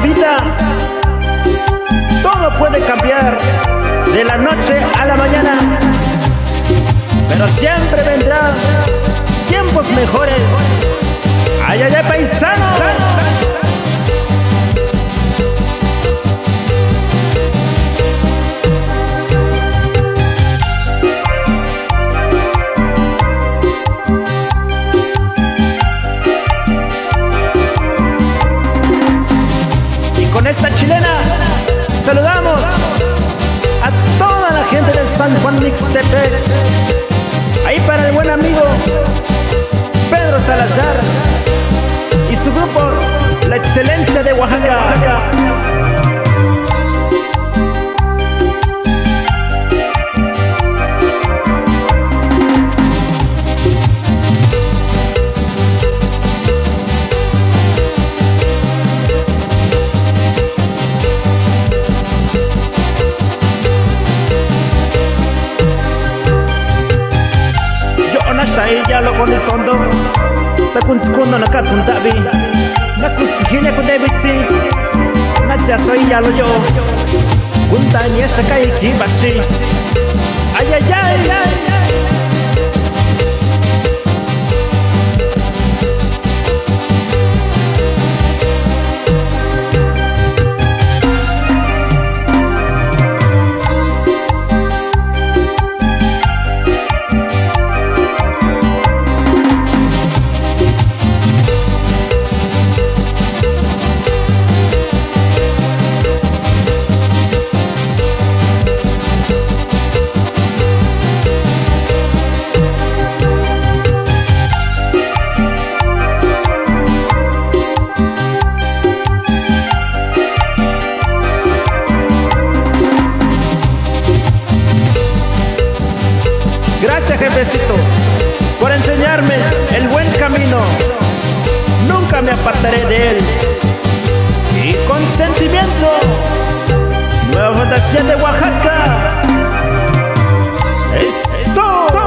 vida todo puede cambiar de la noche a la mañana, pero siempre vendrán tiempos mejores. ¡Ay, ay, ay, paisano! Con esta chilena saludamos a toda la gente de San Juan Mixtepec. Ahí para el buen amigo Pedro Salazar y su grupo La Excelencia de Oaxaca. Shai ya lo con el sondo, ta kun skundo na katun dabi, na kusihinya kun debiti, na soy ya lo yo, kunta nyesha kai kibashi, ay ay ay ay. Gracias, jefecito, por enseñarme el buen camino. Nunca me apartaré de él. Y con sentimiento, Nueva Fantasía de Oaxaca. ¡Eso!